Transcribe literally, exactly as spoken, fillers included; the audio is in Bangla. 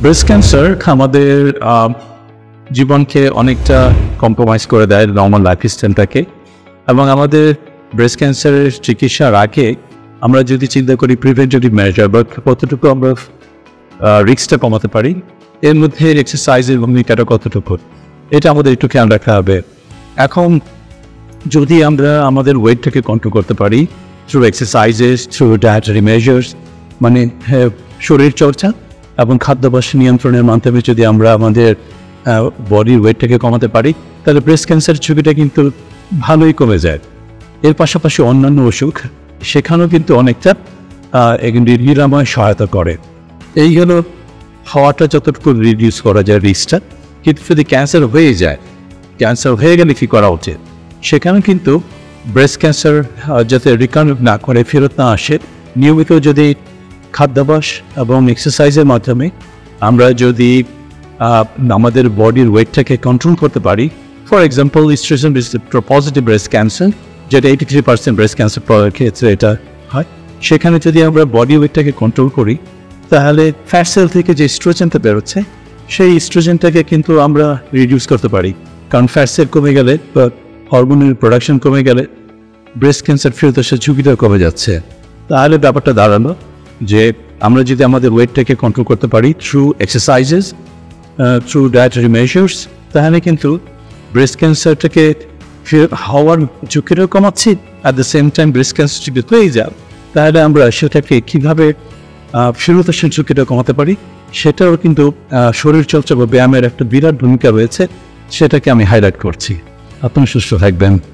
ব্রেস্ট ক্যান্সার আমাদের জীবনকে অনেকটা কম্প্রোমাইজ করে দেয়, নর্মাল লাইফস্টাইলটাকে। এবং আমাদের ব্রেস্ট ক্যান্সারের চিকিৎসার আগে আমরা যদি চিন্তা করি প্রিভেন্টিভ মেজার বা কতটুকু আমরা রিস্কটা কমাতে পারি, এর মধ্যে এক্সারসাইজের ভূমিকাটা কতটুকু, এটা আমাদের একটু খেয়াল রাখা হবে। এখন যদি আমরা আমাদের ওয়েটটাকে কন্ট্রোল করতে পারি through exercises, through dietary measures, মানে শরীর চর্চা এবং খাদ্যাভ্যাস নিয়ন্ত্রণের মাধ্যমে যদি আমরা আমাদের বডির ওয়েটটাকে কমাতে পারি, তাহলে ব্রেস্ট ক্যান্সার ঝুঁকিটা কিন্তু ভালোই কমে যায়। এর পাশাপাশি অন্যান্য অসুখ সেখানেও কিন্তু অনেকটা নিরাময় সহায়তা করে। এই হলো হওয়াটা যতটুকু রিডিউস করা যায় রিস্কটা। কিন্তু যদি ক্যান্সার হয়ে যায়, ক্যান্সার হয়ে গেলে কী করা উচিত, সেখানে কিন্তু ব্রেস্ট ক্যান্সার যাতে রিকাভার না করে, ফেরত না আসে, নিয়মিত যদি খাদ্যাভ্যাস এবং এক্সারসাইজের মাধ্যমে আমরা যদি আমাদের বডির ওয়েটটাকে কন্ট্রোল করতে পারি, for example oestrogen receptor positive breast cancer, যেটা eighty three percent breast cancer ক্ষেত্রে এটা হয়, সেখানে যদি আমরা বডি ওয়েটটাকে কন্ট্রোল করি, তাহলে ফ্যাট সেল থেকে যে ইস্ট্রোজেনটা বেরোচ্ছে, সেই ইস্ট্রোজেনটাকে কিন্তু আমরা রিডিউস করতে পারি। কারণ ফ্যাট সেল কমে গেলে বা হরমোনের প্রোডাকশন কমে গেলে ব্রেস্ট ক্যান্সার ফেরত আসার ঝুঁকিটা কমে যাচ্ছে। তাহলে ব্যাপারটা দাঁড়ালো যে আমরা যদি আমাদের ওয়েটটাকে কন্ট্রোল করতে পারি through exercises, through dietary measures, তাহলে কিন্তু ব্রেস্ট ক্যান্সারটাকে হওয়ার ঝুঁকিটাও কমাচ্ছি, at the same time breast cancer যদি হয়ে যায়, তাহলে আমরা সেটাকে কীভাবে ফেরত আসার ঝুঁকিটা কমাতে পারি, সেটাও কিন্তু শরীরচর্চা বা ব্যায়ামের একটা বিরাট ভূমিকা রয়েছে। সেটাকে আমি হাইলাইট করছি। আপনি সুস্থ থাকবেন।